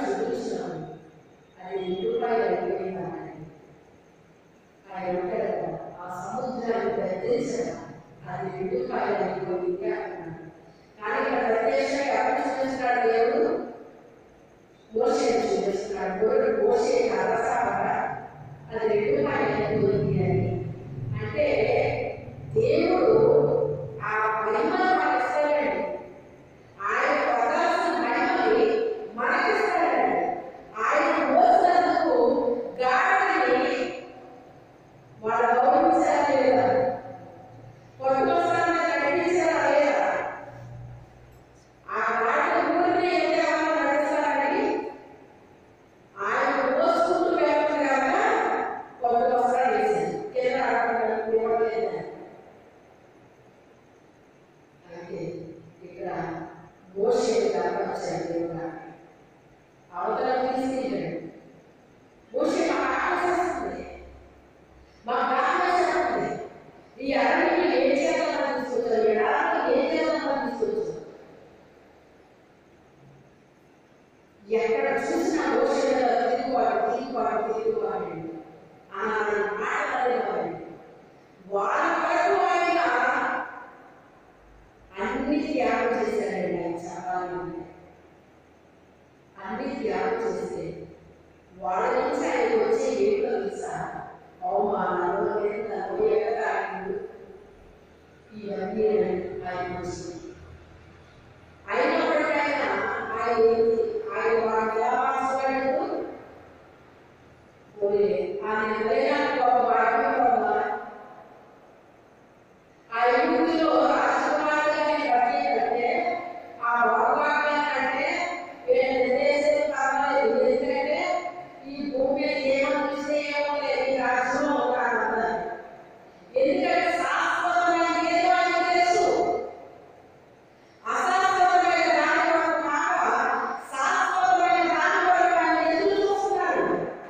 చూపించినాము. అది రూపాయలు అయిపోయిందన్నాడు. ఆయన ఉంటాడు ఆ సముద్రాన్ని గద్దించడం అది రూపాయలు అయిపోయింది అన్నాడు. కానీ ఇక్కడ ప్రత్యక్షంగా ఎవరు చూపిస్తున్నాడు? దేవుడు మోషేని చూపిస్తున్నాడు. దేవుడు మోషే అరసాగా అది రూపాయలు అయిపోయింది అని. అంటే దేవుడు ఆ మహిమను మనకిస్తాడండి. ఆయన పొందాల్సిన మహిమని మనకిస్తాడండి. ఆయన మోసినందుకు గాడిని వాళ్ళు గౌరవించారా లేదా? పట్టుకోసాన్ని నడిపించారా లేదా? ఆ గాడిని ఊరిని ఎంతగానో నడిస్తారని ఆయన మోసుకుంటూ వెళ్తుంది కనుక పట్టుకోసారి వేసింది. కింద ఆడలేదని. అయితే ఇక్కడ మోషే గర్వచ్చాడు దేవుడు. అవతల తీసుకెళ్ళాడు. మోషే మాకు ఆకర్షిస్తుంది, మాకు ఆకర్షిస్తుంది. ఈ అరణ్యం ఏం చేద్దామని తీసుకొచ్చారు, ఎడారిని ఏం చేద్దామని తీసుకొచ్చారు. ఎక్కడ చూసినా మోషే తిరుగుబాటు అనాలి మాట్లాడేవాడు. వాళ్ళ వరకు ఆయన అన్ని త్యాగం చేశాడండి. ఆయన చెప్పాలి అన్ని త్యాగం చేస్తే వాళ్ళ నుంచి ఆయన వచ్చే ఏదో తెలుసా? అవమానాలు, ఎగతాళిలు ఇవన్నీ ఆయన వచ్చింది. అయినప్పటికైనా ఆయన వాళ్ళు ఎలా మార్చబడ్డాడు? ఆయన హృదయానికి ఒక భాగ్యం వల్ల ఆ యువతిలో రాజకుమారులని బట్టి కంటే ఆ భగవాన్ అంటే వీళ్ళ దేశం కావాలి. ఎందుకంటే ఈ భూమి మీద ఏమనిపిస్తే ఏమో లేదు, ఈ రాజ్యంలో ఉంటారు. ఎందుకంటే శాశ్వతమైన ఏదో ఆయన తెలుసు. అశాశ్వతమైన దాని వరకు కాక శాశ్వతమైన దాని వరకు ఆయన ఎదురు చూస్తున్నాడు.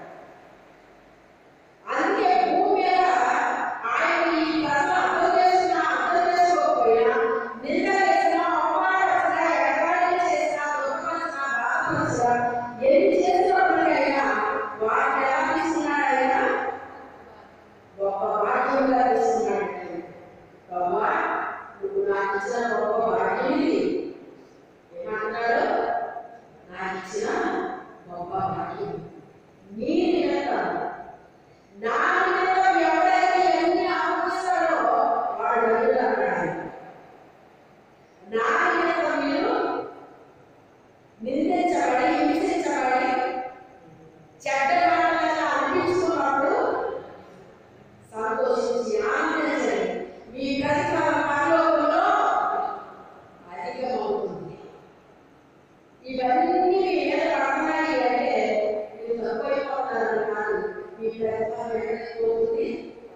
అందుకే భూమి మీద ఆయన ఈ ప్రజలు అర్థం చేసుకోకపోయినా, నింద చేసినా, అవమానించినా, ఎగతాళి చేసినా, దుఃఖపరిచినా, బాధపరిచినా, ఎన్ని చేస్తున్నప్పుడు అయినా వాటిని ఎలా తీసుకున్నాడు? ఆయన గొప్ప భాగ్యంగా తీసుకున్నాడు. బాబా నువ్వు నాకు ఇచ్చిన గొప్ప భాగ్యం ఇది. ఏమంటాడు? నాకు ఇచ్చిన గొప్ప భాగ్యం నీ నిమిత్తం, నా నిమిత్తం ఎవరైతే ఎన్ని ఆలోచిస్తాడో వాడు నన్ను అన్నాడు. నా నిమిత్తం మీరు నిందించబడి, హింసించబడి, చెడ్డ మాటలను అనిపించుకున్నప్పుడు సంతోషించి ఆనందించండి. మీ ప్రతిఫలం పరలోకంలో అధికమవుతుంది. ఇవన్నీ మీ మీద పడుతున్నాయి అంటే మీరు తక్కువైపోతారని కాదు. మీ ప్రతిఫలం ఎక్కడిపోతుంది?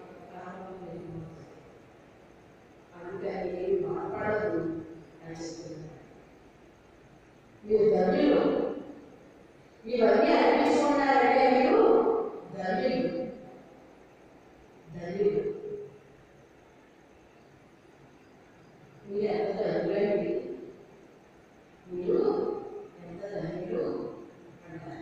అందుకని మీరు మాట్లాడదు అని చెప్తున్నారు. మీరు ధన్యులు. ఇవన్నీ అనిపించుకున్నారంటే మీరు ధన్యులు. ధన్యులు మీరు ఎంత ధన్యులండి? మీరు ఎంత ధన్యులు అంటారు.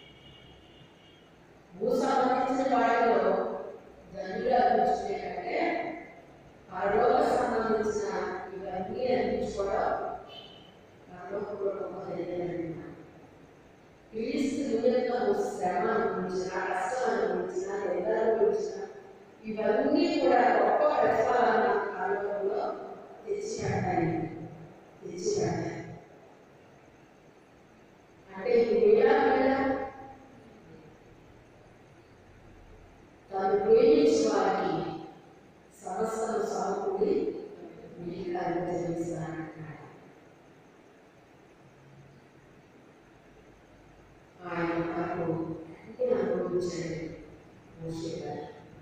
భూ సంబంధించిన వాటిలో ధన్యులు అనిపించుకునే కంటే పరలోక సంబంధించిన ఇవన్నీ అనిపించుకోవడం పరలోకంలో గొప్ప ధన్యులండి. క్రీస్తు నిమిత్తము శ్రమ అనుభవించిన, కష్టం అనుభవించిన, నిందలు అనుభవించిన ఇవన్నీ కూడా గొప్ప ప్రతిఫలాన్ని పరలోకంలో తెచ్చిపెట్టాలి. అంటే తను ప్రేమించి వారికి సమస్తము సమకూడి మీకు అనుగ్రహిస్తానంటున్నాడు. ఆయన నాకు అంటే అనుభవించండి. మోషే గారు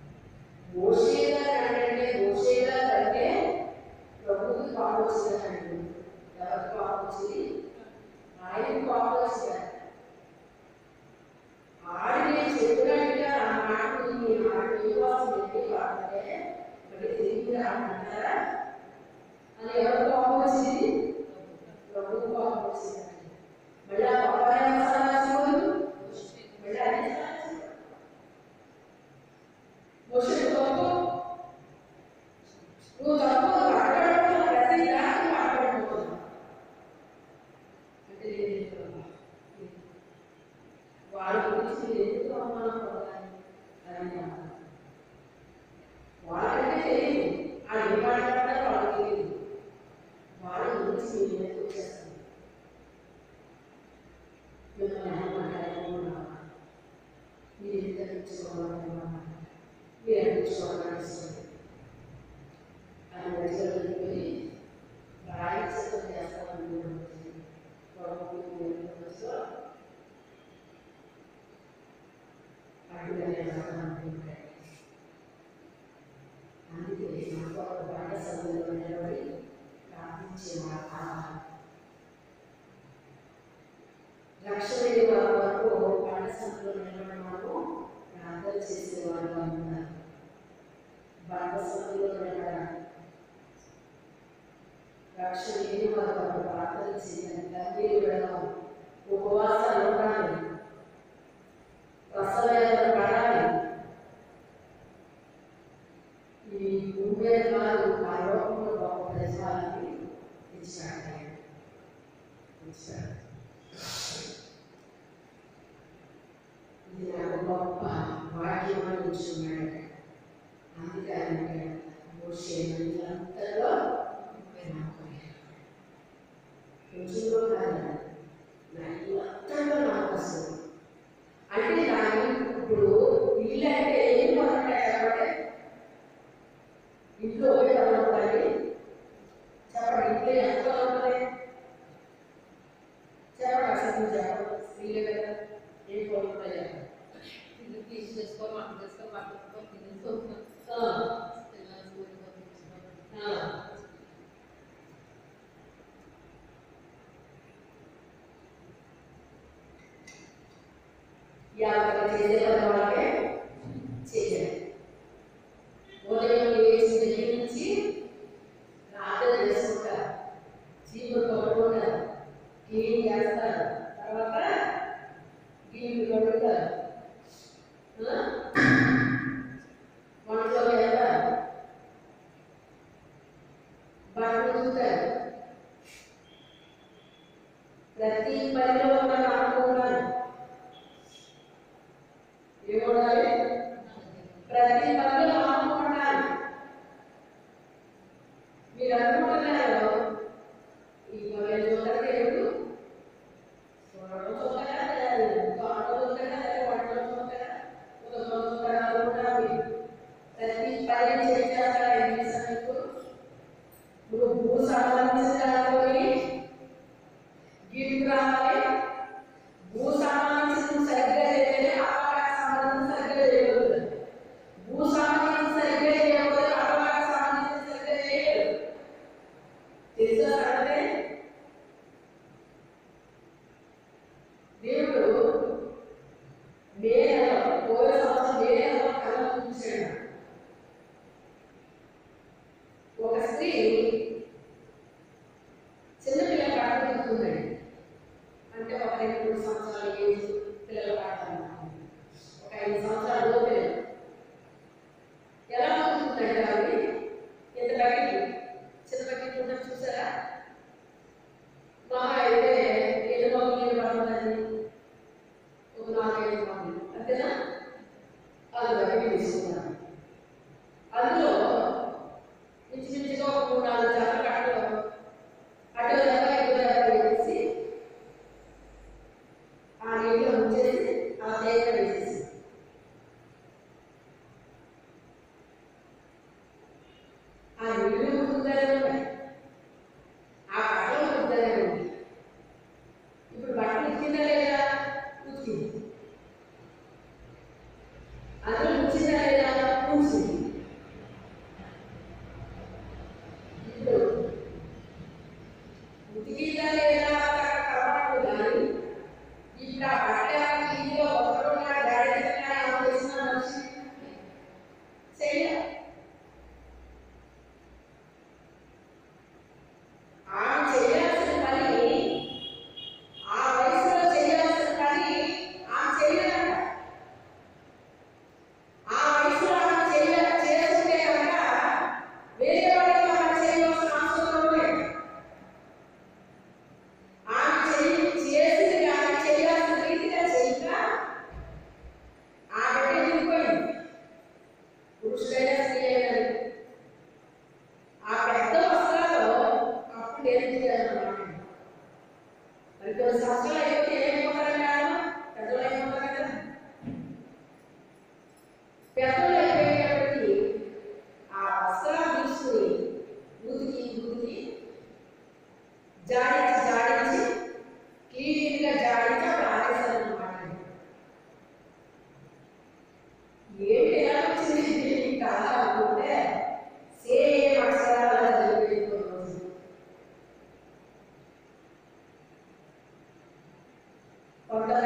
అంటే ప్రభువుకి పాపం వచ్చిందండి. ఎవరికి పాపం వచ్చింది? ఆయనకి పాపం వచ్చింది. ఆయన చెప్పినట్టుగా ఆ మాటని విశ్వాసం పెట్టి వాడితే ఇక్కడ తిరిగి అంటారా అని ఎవరు పాపం వచ్చింది? ప్రభువు పాపం వచ్చిందండి. మళ్ళీ ఆ పాప మిమ్మల్ని అన్నమాట మీరు ఎంత తెచ్చుకోవాలన్నమాట మీరు అనిపించుకోవాలనిస్తుంది. ఆయన దగ్గర వెళ్ళిపోయి ప్రాయశ్చిత్తం చేస్తామని అందుకే నాకు ఒక బండ సభలో నిలబడి ప్రార్థించేవారు. లక్ష వరకు బండ సభలో నిలబడి మాకు ప్రార్థన చేసేవారు అన్నారు. బండ సభలో నిలబడాలి. లక్ష వరకు ప్రార్థన చేయాలి. గంభీర వెళ్ళాలి. ఉపవాసాలు ఉండాలి. ప్రసవేదన పడాలి. ఈ భూమి వారు ఆ లోకంలో గొప్ప ప్రజాన్ని ఇచ్చాడు. ఇది నాకు గొప్ప వాక్యం అంటున్నాడు. అందుకని అంతలో రోజుల్లో కాదు అంతలో నాకు వస్తుంది. అంటే దాని ఇప్పుడు ఇల్లు అంటే ఏం కొనుక్కాయి కాబట్టి ఇంట్లో ఒకటి కొనుక్కోవాలి చెప్పండి. ఇంట్లో ఎంత కొనుక్కోవాలి చెప్పండి. అసలు చెప్పండి. స్త్రీలే కదా ఏం కొనుక్కోవాలి చెప్పండి. ఇల్లు తీసేసుకో మాకు చేసుకో పట్టుకో తినేసుకో యాభై చేసేవాళ్ళ వాళ్ళకే చేయాలి. ఉదయం లేచి దగ్గర నుంచి ప్రార్థన చేసుకుంటారు. చీపురు కొట్టుకుంటారు. క్లీన్ చేస్తారు. తర్వాత గిన్నెలు కడుగుతారు. వంటలో వెళ్తారు. బట్టలు చూస్తారు. ప్రతి పనిలో ఉన్న అనుకుంటారు. ఏమోడాలి? ప్రతి పనిలో అనుకుంటారు. మీరు అనుకుంటున్నారు ఈ పనులు చూస్తారు. ఎప్పుడు చూడడం చూస్తారా, తోటలో చూస్తారా, వంటలో చూస్తారా, ఉదయంలో చూస్తారా అనుకుంటారు. ప్రతి పని చేస్తారా? ఏం చేస్తారు? ఇప్పుడు భూ సంబంధించిన గిఫ్ట్ రావాలి. భూ సంబంధించిన సరిగ్గా చేయాలి. అపవాద సంబంధించిన సరిగ్గా చేయకూడదు. భూ సంబంధించిన సరిగ్గా చేయకూడదు. అపవాద సంబంధించిన సరిగ్గా చేయకూడదు. తెలుసా? అంటే దేవుడు మేలో పోయే సంవత్సరం మేలో కళ చూసాడు. ఒక స్త్రీ చిన్నపిల్లలు కట్టుకుంటుందండి. అంటే ఒక 2-3 సంవత్సరాల ఏజ్ పిల్లలు కడతారు. ఒక 5 సంవత్సరాల లోపే ఎలా ఉంటుందంటే అవి ఇంత బకెట్ చిన్న బకెట్ ఉంటుంది చూసారా? మహా అయితే 7 మొక్కలు పడుతుందండి. ఒక 4-5 మొక్కలు అంతేనా? అది బకెట్ తీసుకున్నాను. అందులో ఇంచుమించుగా ఒక 3-4 జాతర కట్టలు అటు వేసి ఆ నీటిలో ఉంచేసి ఆ తేగ వేసేసి ఆ నీళ్ళు ఉంటుందనే ఉంటాయి. ఆ కట్టలు ఉంటుందనే ఉంటాయి. ఇప్పుడు బట్టలు ఉతికిందా లేదా? ఉతికింది. అందులో ఉంచిందా లేదా? ఉంచింది. ఇప్పుడు ఉతికిందా లేదా కలపడు కానీ ఇప్పుడు ఆ బట్ట ఇంట్లో ఒకరున్న డాడీ చేసిన మనిషి చేయాలి. ఆమె చేయాల్సిన పని, ఆ వయసులో చేయాల్సిన పని ఆమె చేయాలంట. ఆ వయసులో ఆమె చేస్తుంటే కనుక వేరే వాళ్ళకి ఆమె చేయవలసిన అవసరం లేదు. ఆమె చేయాల్సిన రీతి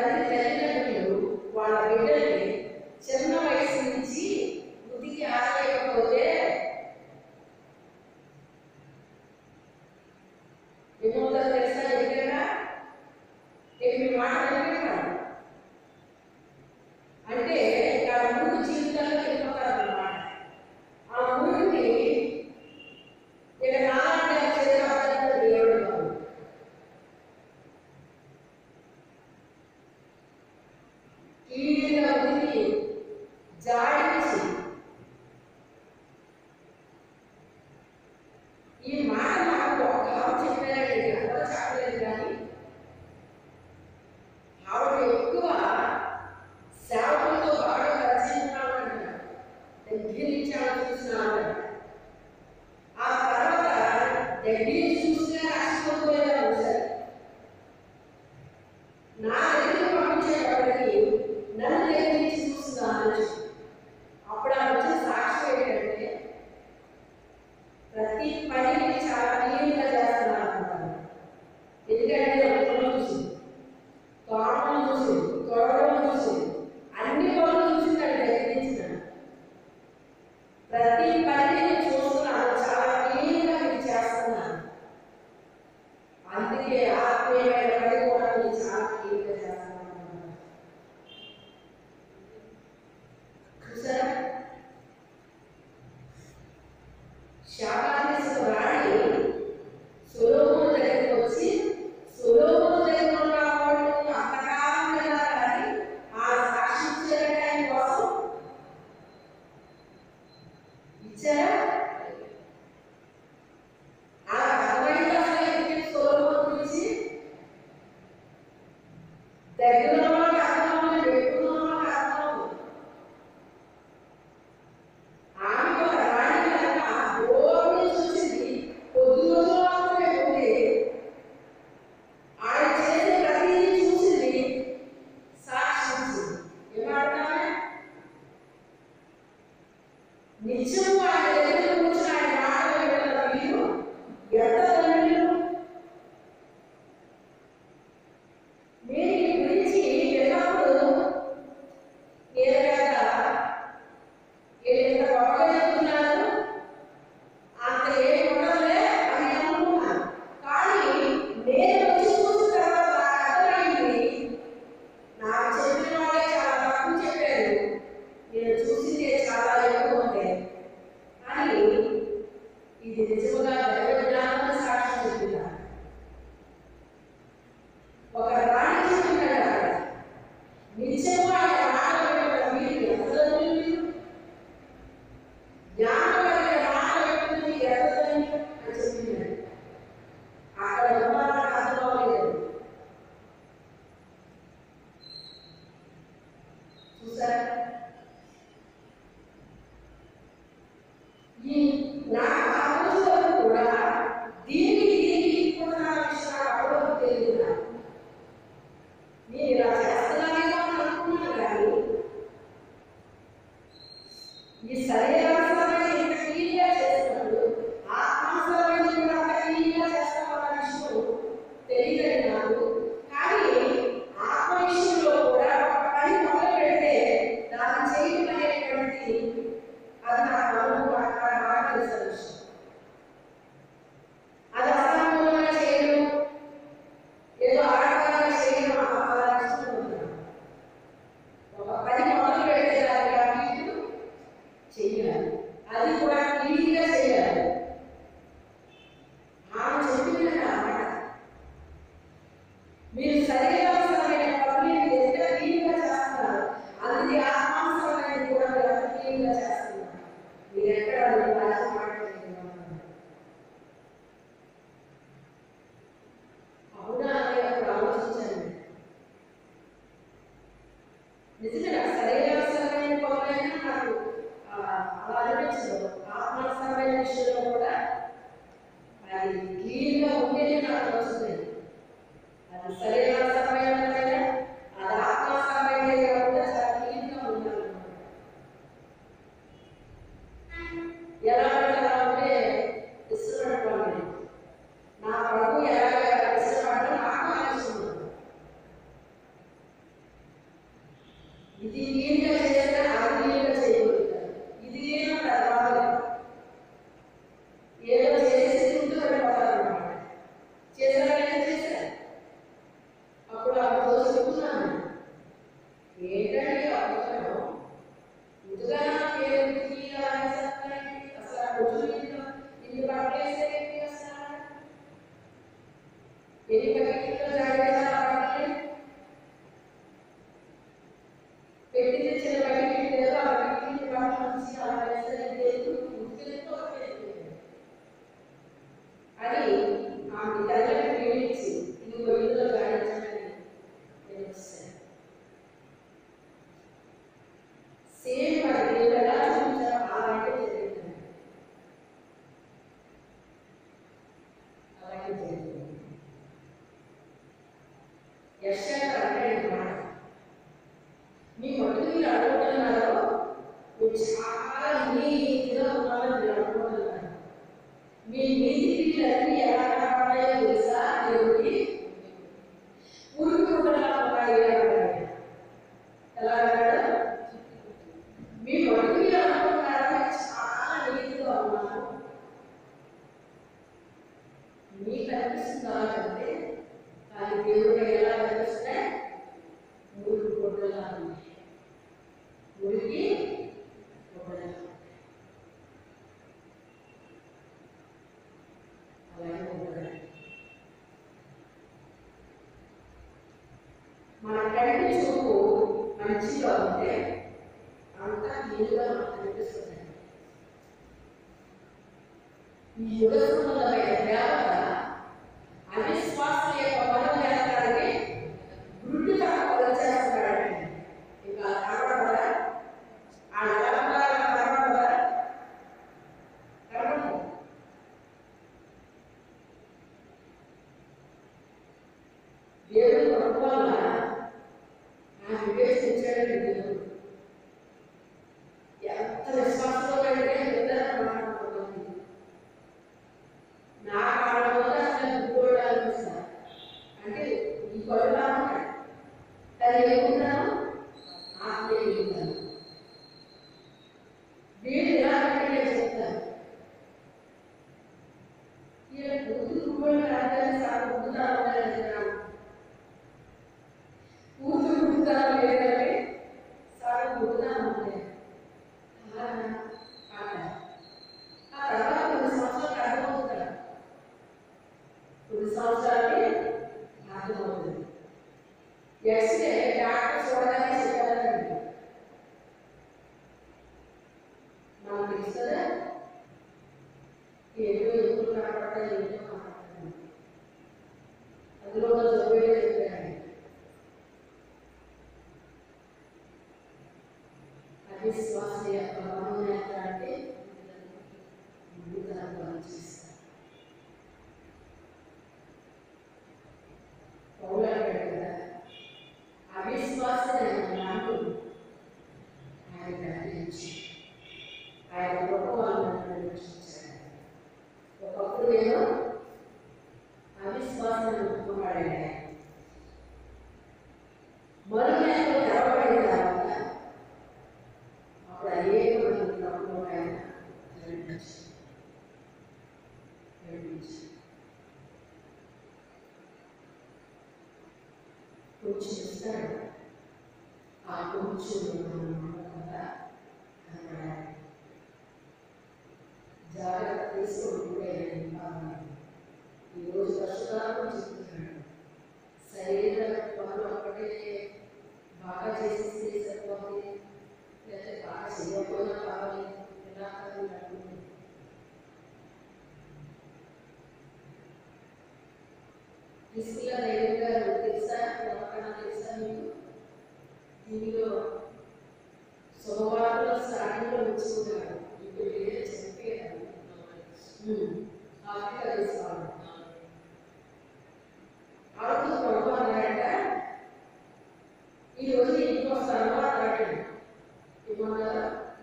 కొంతమంది తల్లిదండ్రులు వాళ్ళ బిడ్డల్ని చిన్న వయసు నుంచి వృద్ధికి ఆగలేకపోతే ఏమవుతుందో తెలుసా? ఎక్కడా మీ మాట వినలేదు అంటే ఆ మూడు జీవితాల్లో వెళ్ళిపోతారన్నమాట. ఆ మూడుని ఇక నాలాంటి చేత దేవుడు కీడుగా ఉనికి జాడించి ఈ మాట నాకు ఒక ఆవిడ చెప్పారండి, అందరూ చెప్పలేదు కానీ ఆవిడ ఎక్కువ సేవకులతో బాగా పరిచయం దగ్గర నుంచి ఆవిడ చూసినాడు. ఆ తర్వాత దగ్గర చూసినా రాసిపోతున్నాడు సార్. నా దగ్గర పంపించేటప్పటికి నన్ను దగ్గర నుంచి చూస్తున్నాను. అప్పుడు ఆ వచ్చిన సాక్ష్యం ఏంటంటే ప్రతి పనిని చాలా క్లీన్గా చేస్తున్నాను అంటారు. ఎందుకంటే ఒకరు చూసి తోటలు చూసి తోటలు చూసి అన్ని పనులు చూసిందండి. దగ్గర నుంచి ప్రతి పనిని చూస్తున్నాను, చాలా క్లీన్గా మీరు చేస్తున్నాను. అందుకే ఆత్మీయమైన పని కూడా మీరు చాలా క్లీన్గా చేస్తున్నాను. చూసారా? శాపానికి రాణి సొలొమోను దగ్గరికి వచ్చి సొలొమోను దగ్గర ఉన్న వాళ్ళు అంతకాలం విన్నారు కానీ ఆ సాక్షి ఇచ్చారంటే కోసం ఇచ్చారా? ఆ అర్థమైంది అసలు సొలొమోను గురించి దగ్గర వాళ్ళకి అర్థం పెట్టుకున్న వాళ్ళకి అర్థం. ఆమె ఒక రాణి కనుక ఓడి చూసింది కొద్ది రోజులు మాత్రమే ఉంది. ఆయన చేసే ప్రతిదీ చూసింది, సాక్షించింది. ఏమంటామే నిజము ఆయన దగ్గర కూర్చుని ఆయన మాటలు వింటున్న మీరు ఎంత ధన్యులు. మీరు ఈ గురించి విన్నప్పుడు నేను కదా ఎంత గొప్పగా చెప్తున్నారు, అంత ఏమి ఉండదులే అని అనుకున్నాను. కానీ నేను వచ్చి చూసిన తర్వాత నాకు అర్థమైంది, నాకు చెప్పిన వాళ్ళే చాలా తక్కువ చెప్పారు, నేను చూసిందే చాలా ఎక్కువ ఉంటాయి. కానీ ఇది నిజంగా దైవ జ్ఞానాన్ని సాక్షి చెప్తున్నారు. ఒక రాణి చెప్తున్నాడు, నిజంగా ఆయన మాటలు వింటున్న మీరు ఎంత ధన్యులు, జ్ఞానం కలిగిన మాటలు వింటున్న మీరు ఎంత ధన్యులు అని చెప్తున్నాడు. అక్కడ ఉన్న వాళ్ళకి అర్థం అవ్వలేదు. చూసారా? ఈ నాకు ఆ రోజు వరకు కూడా దీనికి కూడా నా విషయం అప్పుడు తెలియదు. నేను ఇలా చేస్తున్నానేమో అని అనుకున్నాను కానీ ఈ శరీరానుసారమైన ఇంత క్లీన్గా చేసినప్పుడు ఆత్మానుసారమైన కూడా అంత క్లీన్గా చేస్తామన్న విషయం తెలియదు నాకు. కానీ ఆత్మ విషయంలో కూడా ఒక పని మొదలు పెడితే దాన్ని చేయడం అనేటువంటి అది నాకు బాగా తెలిసిన విషయం. అది అసంపూర్ణంగా చేయడం, ఏదో ఆడవాళ్ళగా చేయడం అలా ఇష్టపడుతున్నాను. ఒక పని మొదలు పెడితే దాన్ని అటు చెయ్యాలి, అది కూడా క్లీన్గా చేయాలి. ఆమె చెప్పింది అన్నమాట, మీరు శరీరానుసారమైన పనులు ఎంత క్లీన్గా చేస్తున్నారు, అందుకే ఆత్మానుసారమైన కూడా మీరు అంత క్లీన్గా చేస్తున్నారు. మీరు ఎక్కడ అవునా అని అప్పుడు ఆలోచించాను. నిజంగా శరీరానుసారమైన పనులైనా నాకు అలా అనిపించదు. ఆత్మానుసారమైన విషయంలో కూడా అది క్లీన్గా ఉండేది నాకు వస్తుంది. అది శరీరానుసారమైన అది ఆత్మానుసారమైన కూడా చాలా క్లీన్గా ఉండాలి. ఎలా ఉంటే ఇష్టపడుకోండి. నా ప్రభు ఎలాగ ఇష్టపడడం నాకు ఇష్టం. ఇది నీట్గా చేస్తే అది నీట్గా చేయగలుగుతారు. ఇది ఏమో రావాలి, ఏదో చేసి ఉంటూ వెళ్ళిపోతారు అన్నమాట. చేసారని చేశారు. అప్పుడు అప్పుడు చెప్తున్నాను, ఏంటంటే అప్పుడు ముందుగా పేరుకి అసలు రోజు ఇల్లు పట్టేసేది అసలు ఎన్ని పక్కలో జాగ్రత్త పెట్టి తెచ్చిన బయటికి లేదా బయటికి పంపించి అని ఆమె తల్లిని పీడించి ఇది ఇల్లులో జాగ్రత్తని నేను వస్తాను. సేమ్ అది ఎలా చూపించారో అలాగే జరిగింది. అలాగే జరిగింది. యెషయా అంటాడు మాట, మీ మటుకు మీరు అనుకుంటున్నారో మీరు చాలా నీతిగా ఉన్నారని మీరు అనుకుంటున్నారు. మీ నీతి క్రియలన్నీ ఎలా కనపడాయో తెలుసా? దేవుడికి ఊరుకుంటున్నా ఉన్నాయి అన్నాడు. ఎలా అన్నాడు? మీ మటుకు మీరు అనుకుంటున్నారో చాలా నీతిగా ఉన్నాను. మీకు అనిపిస్తుందా అంటే కానీ దేవుడు ఎలా కనిపిస్తే ఊరికి కొట్టలా ఉంది. ఊరికి కొట్టలా అలాగే కొట్టలా. మన కంటి చూపు మంచిగా ఉంటే అంతా నీరుగా మనకు కనిపిస్తుంది. ఈ యుగసంబంధమైన దేవత అవిశ్వాసం యొక్క బలం చేస్తాడని గుడ్డుగా చేస్తాడండి. ఇంకా కనపడదా? ఆ కనపడాలి కనపడదా? కనపడదు. దేవుడు కొడుకు వల్ల నా వివేచించాడండి. దేవుడు ఎంత విశ్వాసంతో కంటే ఇద్దరు మాట్లాడుతుంది. నా కాలంలో అసలు గుడ్డోడు అనిపిస్తారు. అంటే ఈ కొడుకు ఉంటాడు, తను ఏముంటాను ఆత్మీయ ఉంటాను. వీళ్ళు ఎలా అంటే చెప్తారు, ఈయన కూతురు గుడ్డోడు రాజాన్ని సార్ గుడ్డుతారు లేదంటున్నాడు. కూతురు గుడ్డుతారు లేదంటే సార్ గుడ్డుతాను లేదు. ఆ తర్వాత కొన్ని సంవత్సరాలు అర్థమవుతాడు. కొన్ని సంవత్సరాలకి అర్థమవుతుంది. ఎక్స్రే డాక్టర్ చూడగానే చెప్పాలండి, నాకు తెలుస్తుందా ఏదో ఎప్పుడు కనపడతాయి ఏదో కనపడతాయి. అందులో చదివే చెప్పారండి. అవిశ్వాస యొక్క బలం అంటే పౌలాడు కదా, అవిశ్వాసమైన నాకు ఆయన గ్రహించి ఆయన గొప్పవాళ్ళని రక్షించాడు. ఒకప్పుడు నేను అవిశ్వాసాన్ని ఒప్పుకున్నాడు. మరునాడు తెరవబడిన తర్వాత అప్పుడు అనేక మంది ప్రభువు ఆయన నడిపించాడు. కొంచెం ఇస్తాడు. ఆ కొంచెం కదా జాగ్రత్త తీసుకుంటే ఈరోజు కష్టాలను చెప్తున్నాడు. శరీర పనులు ఒక్కటే బాగా చేసేస్తే సరిపోతుంది, లేకపోతే బాగా చేయకపోయినా కావాలి. ఎలా కావాలి తీసుకున్న ధైర్యంగా తెలుసా? ఎవరికైనా తెలుసా? మీకు టీవీలో సోమవారంలో స్టార్టింగ్లో ఉంచుకున్నాడు. ఇప్పుడు ఏదో చనిపోయారు. ఆఫ్రికా తీసుకోవాలి ఆడుతూ పడుకో అన్నాడట. ఈరోజు ఇంటికి వస్తాను అన్నాడు. ఏమన్నారా?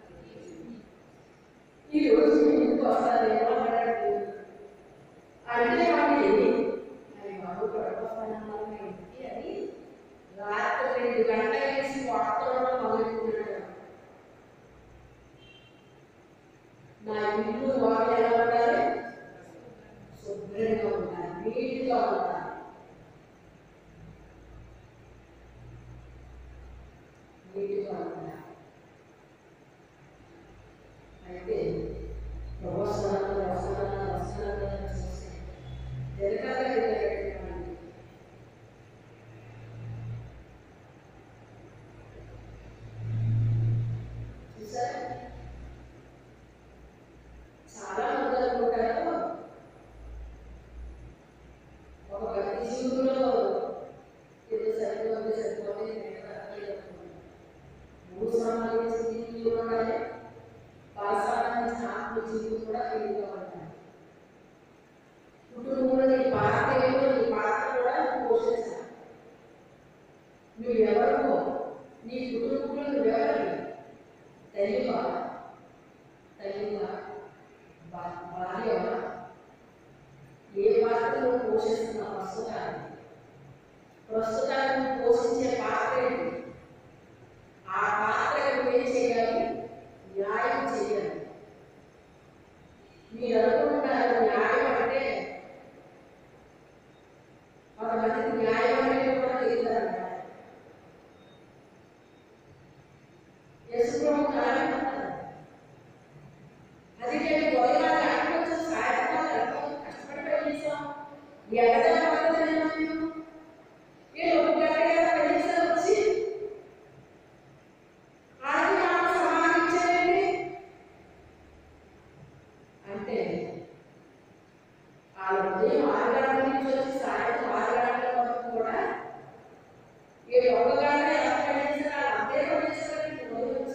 ఈరోజు ఇంటికి వస్తారేమో అన్నాడు. అంటే వాడిని బాబు పడుకోస్తానన్నా ఇంటికి అని రాత్రి 2 గంటల గంట వేసి వాడుకోవడం మొదలుపెట్టినాడు. నా ఇల్లు వాళ్ళు ఎలా ఉండాలి? శుభ్రంగా ఉండాలి, నీట్గా ఉండాలి. నీట్గా ఉండాలి. అయితే వ్యవస్థలను చూస్తే చూసారా? చాలా మంది అనుకుంటారు ఒక వ్యక్తి జీవితంలో ఏదో సరిపోతే 3 సంబంధించిన జీవితంలో ఉండాలి, సంబంధించిన ఆత్మ జీవితం కూడా క్లియర్గా ఉండాలి. కుటుంబంలో నీ పాత్ర ఏమో, నీ పాత్ర కూడా నువ్వు పోషించాలి. నువ్వెవరికో, నీ కుటుంబంలో నువ్వెవరికి? తల్లివా, భార్యవా? ఏ పాత్ర నువ్వు పోషిస్తున్నావు? ప్రస్తుతాన్ని నువ్వు పోషించే పాత్ర ఏంటి? ఆ పాత్ర నువ్వేం చేయాలి? న్యాయం చేయాలి. మీరు అనుకుంటారు న్యాయం అంటే కొంతమందికి న్యాయం అనేది కూడా తెలియదంట. యేసుప్రభు న్యాయం అంటారు. అది నేను గొడవలు అనిపించు సాయంత్రం కష్టపడి వెళ్ళేసాం. ఎక్కడ పడుతున్నాను నేను ఒక గంట వెళ్ళేసా వచ్చి అంటే ఆ ఉదయం 6 గంటల నుంచి వచ్చి సాయంత్రం 6 గంటల వరకు కూడా ఏ ఒక్క గంట ఎంత చేసినా అంతే పనిచేస్తారు.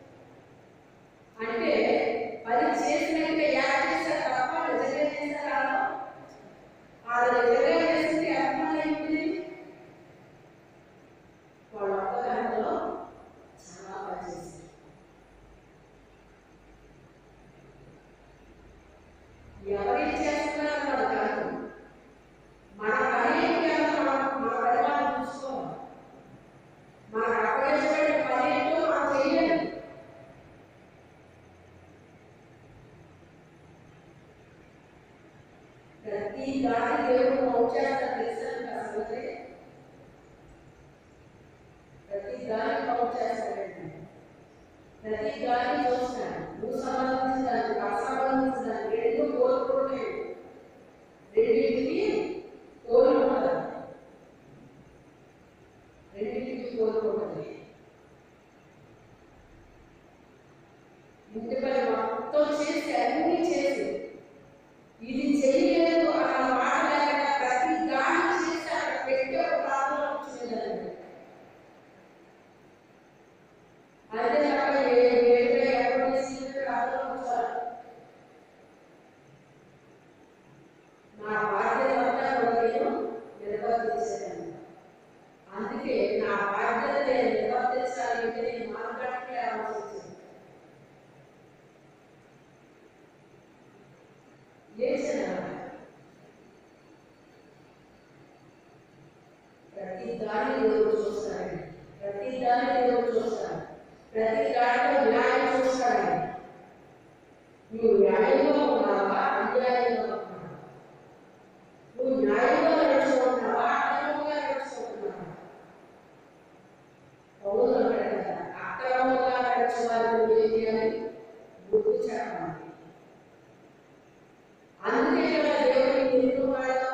అంటే పని చేసినట్టే యాడ్ చేస్తారు తప్ప నిజంగా చేస్తారు. అది నిజంగా చేసింది అర్థమైంది. వాళ్ళు ఒక్క గంటలో చాలా పని చేస్తారు. ఎవరు చేస్తున్నారు అది కాదు, మన పని ఏంటి అన్న మన పరిమాణం చూసుకోవాలి. మనకు అప్పగించబడిన పని ఏంటో మనం చేయాలి. ప్రతి దాని దేవుడు కౌంట్ చేస్తారు తెలుసండి. అసలు ప్రతి దాన్ని కౌంట్ చేస్తాడండి. ప్రతి దాన్ని చూస్తాడు. నువ్వు సంబంధించిన దానికి అసంబంధించిన దానికి రెండు కోరుకుంటే రెండింటికి కోరుకుంటుంది. రెండింటికి కోరుకుంటుంది. ఇంటి పని మొత్తం చేసి అన్ని చేసి ఇది చేయలేదు అన్న మాట లేకుండా ప్రతి దాన్ని చేసి అక్కడ పెట్టి ఒక ప్రాంతంలో వచ్చిందండి. అదే తప్ప ఎప్పుడు నా బాధ్యత అంతా నేను నిర్వర్తించాను. అందుకే నా బాధ్యత నేను నిర్వర్తించాలంటే నేను మాట్లాడితే ఆలోచించాను. ప్రతి దాన్ని దేవుడు చూస్తాడు. ప్రతి దాన్ని దేవుడు చూస్తాడు. ప్రతి దాంట్లో న్యాయం చూస్తాడు. నువ్వు న్యాయంగా ఉన్నావా, అన్యాయంగా ఉన్నావా? నువ్వు న్యాయంగా నడుచుకుంటున్నావా, అక్రమంగా నడుచుకుంటున్నావా? పౌలు అంటాడు కదా, అక్రమంగా నడుచుకోవాలి ఏం చేయాలి? బుద్ధి చెప్పాలి. అందుకే కదా దేవుడిని నిలుపువాడు.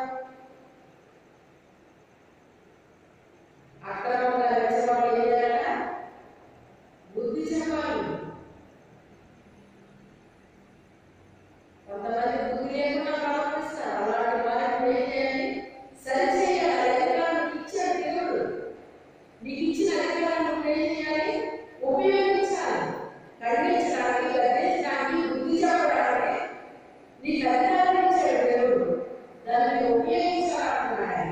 అక్రమంగా నడిచేవాడు ఏం చేయాలి? బుద్ధి చెప్పాలి. కొంతమంది బుద్ధి లేకుండా ప్రవర్తిస్తారు. అలాంటి వారిని ఏం చేయాలి? సరి చేయాలి. అధికారాన్ని ఇచ్చాడు దేవుడు. నీకు ఇచ్చిన అధికారాన్ని ఏం చేయాలి? ఉపయోగించాలి. ఖండించడానికి, గద్దించడానికి, బుద్ధి చెప్పడానికి నీకు అధికారాన్ని ఇచ్చాడు దేవుడు. దాన్ని ఉపయోగించాలంటున్నాడు.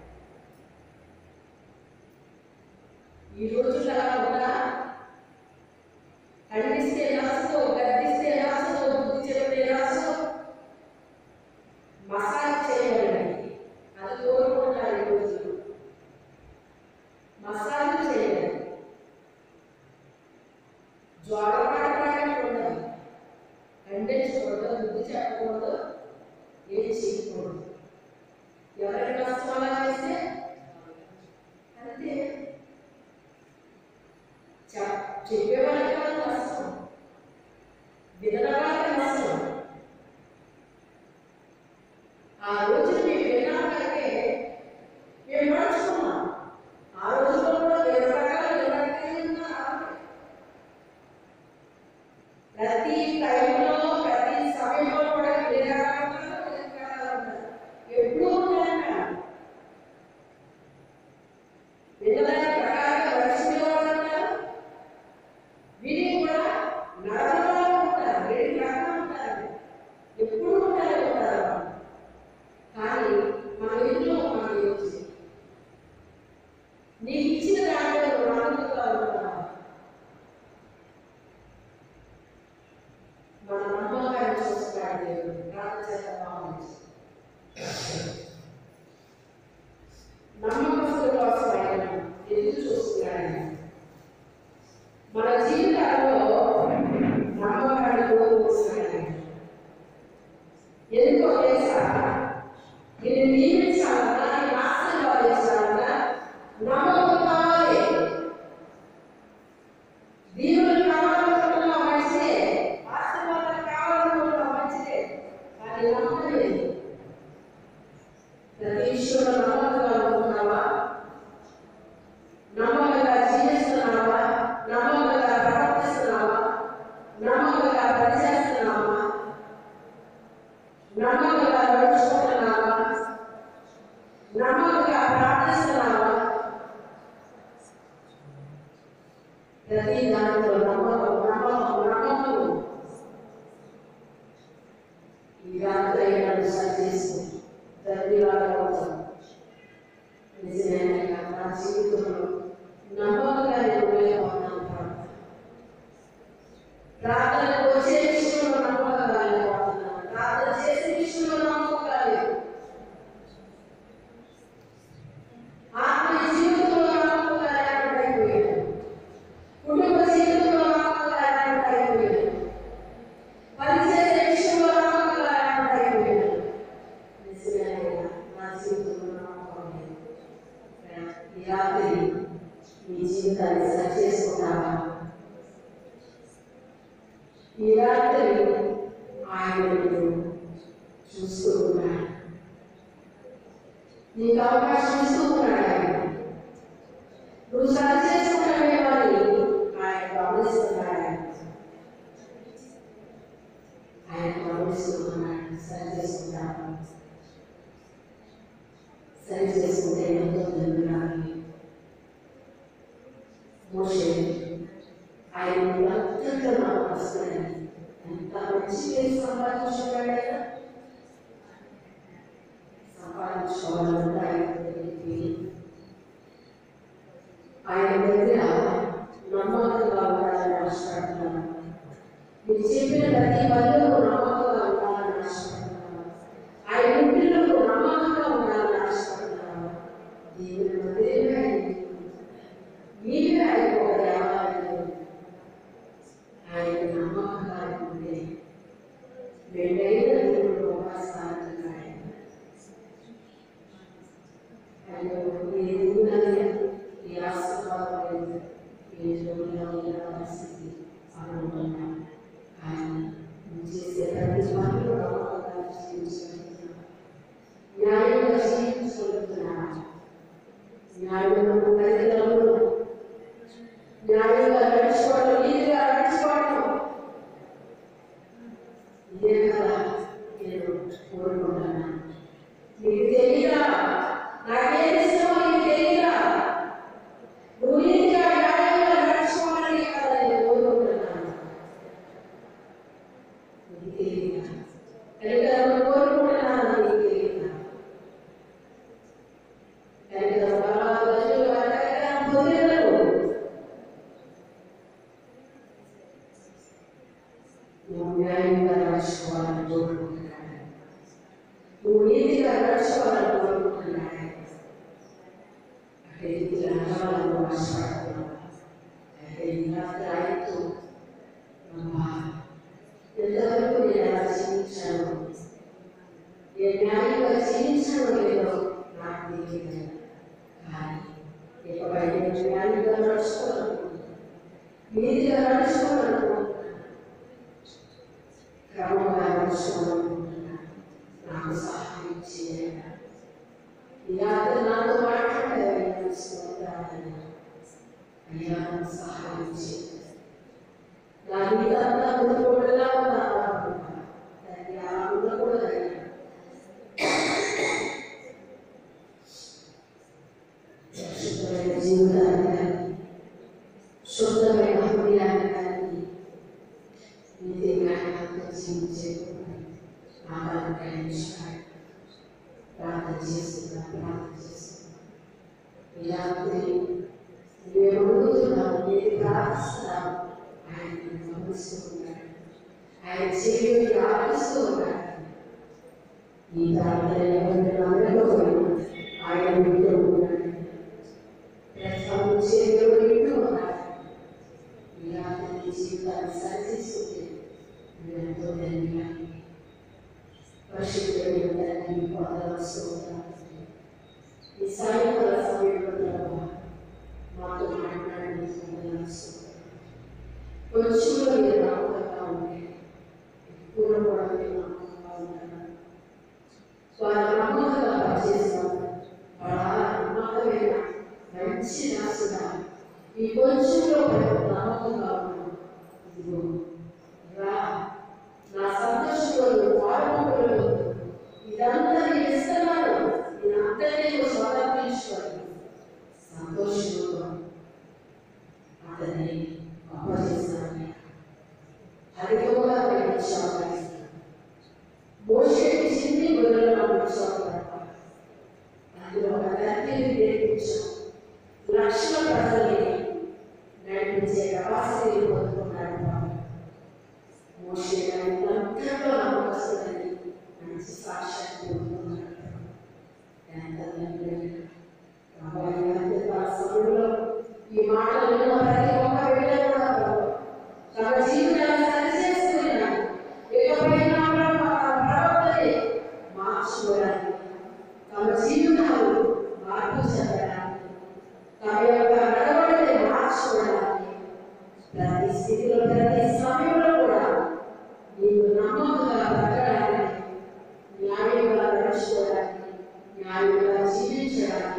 ఈ రోజు అలా ఉందా? ఖండిస్తే నచ్చదు, గద్దిస్తే నచ్చదు, బుద్ధి చెప్తే నచ్చదు. మసాజ్ చేయాలండి, అది కోరుకుంటారు ఈ రోజు. మసాజ్ చేయాలి. చెప్పేవాళ్ళకి కాదు నష్టం, వినడానికి నష్టం. ఆ రోజు మేము వినాలంటే మేము నడుచుకున్నాం. ఆ రోజుల్లో కూడా వేరే రకాల ప్రతి టైంలో ప్రతి సమయంలో కూడా ఎప్పుడూ ఉంటారు. వినడానికి ప్రకారంగా నడుచుకునేవాళ్ళు ఉంటారు, విని కూడా నడవడం ఉంటారు, వేడి రకంగా ఉంటారు, ఎప్పుడు ఉంటారు. కానీ మన ఇంట్లో మనకి వచ్చి నీకు ఇచ్చిన దాంట్లో ఆనందంగా ఉంటావా? మన నమ్మకాన్ని చూస్తాడు దేవుడు. నమ్మకస్తుల కోసం ఆయన ఎదురు చూస్తున్నాడు. మన జీవితాల్లో నమ్మకాన్ని కోరుకుంటున్నాడు. ఎందుకో తెలుసా? నేను నియమించాలన్నా, నేను ఆశీర్వాదించాలన్నా నమ్మకం కావాలి. దీవులు కావాలనుకున్న మంచిదే, ఆశీర్వాదాలు కావాలనుకున్న మంచిదే, కానీ నమ్మలేదు. ప్రతి విషయంలో నమ్మకంగా ఉంటున్నావా? నమ్మకంగా జీవిస్తున్నావా? నమ్మకంగా ప్రవర్తిస్తున్నావా? నమ్మకంగా పనిచేస్తున్నావా? నమ్మకంగా నడుచుకుంటున్నావా? నమ్మకంగా ప్రార్థిస్తున్నావా? ప్రతి దాంట్లో నమ్మకం నమ్మకం నమ్మకం. ఈ రాత్రి నన్ను సరిచేసి ధన్యవాదాలు. నిజమైన నా జీవితంలో నమ్మకంగా నిర్ణయపోతున్నాను. ప్రార్థనకు వచ్చే విషయంలో నమ్మకంగా లేకపోతున్నాను, ప్రార్థన చేసే విషయంలో నమ్మకంగా లేదు, ఆత్మీయ జీవితంలో నమ్మకంగా లేకుండా అయిపోయాను, కుటుంబ జీవితంలో నమ్మకంగా లేకుండా అయిపోయాను, పనిచేసే విషయంలో నమ్మకంగా లేకుండా అయిపోయాను. నిజమైన నా జీవితంలో నమ్మకం లేదు. ఈ రాత్రి మీ జీవితాన్ని సరి చేసుకుంటావా? ఈ రాత్రి ఆయన చూస్తూ ఉన్నాడు, నీకు అవకాశం ఇస్తూ ఉన్నాడు. ఆయన నువ్వు సరి చేసుకుంటావేమో అని ఆయన గమనిస్తున్నాడు. ఆయన గమనిస్తున్నాడు. సరి చేసుకుంటావా? సరి చేసుకుంటే ఎంతో ధన్యురాలి. మోషే ఆయన అత్యంత నమ్మకస్తుడని ఎంత మంచి పేరు సంపాదించుకున్నాడు. ఆయన సంపాదించుకోవాలంటే ఆయన దగ్గర నమ్మకంగా ఉండాలని ఆశపడుతున్నాను. మీరు చెప్పిన ప్రతి పనిలో నమ్మకంగా ఉండాలని ఆశపడుతున్నాను. ఆయన ఇంటిలో నమ్మకంగా ఉండాలని ఆశపడుతున్నాను. దేవుని మందిరమే మీరే అయిపోక దేవాలయం. ఆయన నమ్మకంగా ఉంటే రెండైన దేవుడు ఉపస్థానంగా ఈ ఆశీర్వాదం ఏ జోడిలో ఉన్న పరిస్థితి అనుకుంటున్నాను. ఆయన చేసే ప్రతి పనిలో నమ్మకంగా జీవించగలుగుతున్నాను, న్యాయంగా జీవించగలుగుతున్నాను, న్యాయంగా పరిధిలో న్యాయంగా నడుచుకోవడం, నీతిగా నడుచుకోవడం ఇదే కదా నేను కోరుకుంటున్నాను. నీకు తెలియదా? నాకేం ఇష్టమో నీకు తెలియదా? నువ్వు నీతిగా న్యాయంగా నడుచుకోవాలని కదా నేను కోరుకుంటున్నాను. నీకు తెలియదా? కనుక కోరుకుంటున్నాను. నీకు తెలియదా? కనుక పొందిన నీతిగా నడుచుకోవాలనుకుంటున్నాను, క్రమంగా నడుచుకోవాలనుకుంటున్నాను. నాకు సహాయం చేయాలి. ఈ రాత్రి నాతో మాట్లాడేది అయ్యా, సహాయం చేయాలి. నా నీతంతా గుర్తుపడేలా దాన్ని అలా ఉండకూడదయ్యా. శుద్ధమైన జీవితాన్ని కానీ, శుద్ధమైన హృదయాన్ని కానీ నీతి జ్ఞానంతో జీవించే ఆహారం గ్రహించాలి. ప్రార్థన చేస్తున్నాను. ఈ రాత్రి నువ్వు అడుగుతున్నావు, నేను ప్రార్థిస్తున్నావు. ఆయన గమనిస్తూ ఉన్నాడు, ఆయన చెవిని ఆపిస్తూ ఉన్నాడు. ఈ ప్రార్థన ఎవరిలో ఆయన వింటూ ఉన్నాడు. ప్రతి చెవిలో వింటూ ఉన్నాడు. ఈ రాత్రి జీవితాన్ని సరిచేస్తుంటే ఎంతో ధన్యవాదాలు. పరిశుద్ధమైన తండ్రి, పొందవలసి ఈ సాయంకాల సమయంలో మాతో మాట్లాడి కొంచెంలో మీరు నమ్మకంగా ఉంటే ఎప్పుడు కూడా మీరు నమ్మకంగా ఉంటారు. వారు నమ్మకంగా పనిచేస్తారు. వాళ్ళ నమ్మకమైన మంచి రాసుగా ఈ కొంచెంలో నమ్మకంగా ఉన్నాను. ఇదిగో రా, నా సంతోషంలో పాల్గొనలో ఇదంతా నేను ఇస్తున్నాను, నేను అందరినీ స్వతంత్రించుకోవాలి. సంతోషంలో అతన్ని అప్పచేస్తాను. అధికంగా ప్రేమించాలి. మోషేకి చిన్ని గొర్రెలను అప్పగించాలి. అందులో ఒక తండ్రిని ప్రేమించాం. లక్షల ప్రజల్ని నడిపించే కెపాసిటీని పొందుకున్నాడు. మోషే అంతలో నమ్మకస్తులని మంచి సాక్ష్యాన్ని పొందుకున్నాడు. సమయంలో ఈ మాటలు ప్రతి ఒక్క బిడ్డ కూడా తమ జీవితాన్ని సరిచేస్తున్నాడు. ఇకపైన ప్రవర్తనే మార్చుకోవడానికి, తమ జీవితాలు మార్పు చెందడానికి, తమ యొక్క నడవడిని మార్చుకోవడానికి, ప్రతి స్థితిలో ప్రతి సమయంలో కూడా నీవు నమ్మకంగా బ్రతకడానికి, న్యాయంగా నడుచుకోవడానికి, న్యాయంగా జీవించడానికి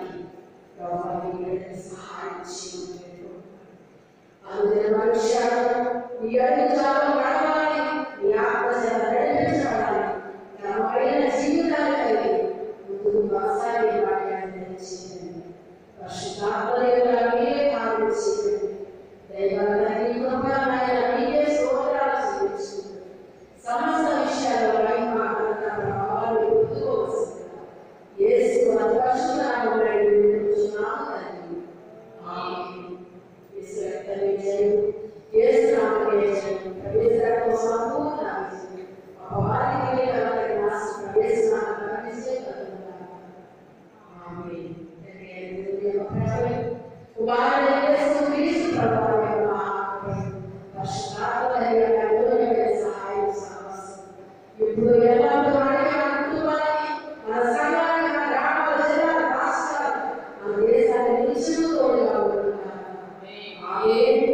సహాయం చేయలేదు. అందుకే మనుష్యాలు ఈ అడుగుజాడలో నడవాలి, ఈ ఆత్మసేవ నడిపించాలి, తమపైన జీవితాలు కలిగి ముందుకు కొనసాగే వాటిని చేయండి. పరిశుద్ధాత్మదేవుడా మీరే కార్యం చేయండి. దైవంగా నీ కృపగా నాయన మీరే స్తోత్రాలు చెల్లించుకుంటూ సమస్త విషయాల్లో ప్రభావాలు పొందుకోవలసిందిగా యేసు పరిశుద్ధ నామములో వేడుకుంటున్నాము తండ్రి. ఆమేన్. యేసు రక్తమే జయం, యేసు నామమే జయం, యేసు రక్తం సంపూర్ణ విజయం. అపవాదికి కలగని నాశనం యేసు నామములో విజయం కలుగుగాక. ఆమేన్. కుమారుడైన యేసు క్రీస్తు ప్రభువు యొక్క పరిశుద్ధాత్మ సహాయం సహవాసం ఇప్పుడు ఎల్లప్పుడూ మన కుటుంబానికి, మన సంఘానికి, మన గ్రామాల జిల్లాల రాష్ట్రాలు, మన దేశాన్ని నిలిచిన తోడుగా ఉంటున్నారు. ఆమేన్.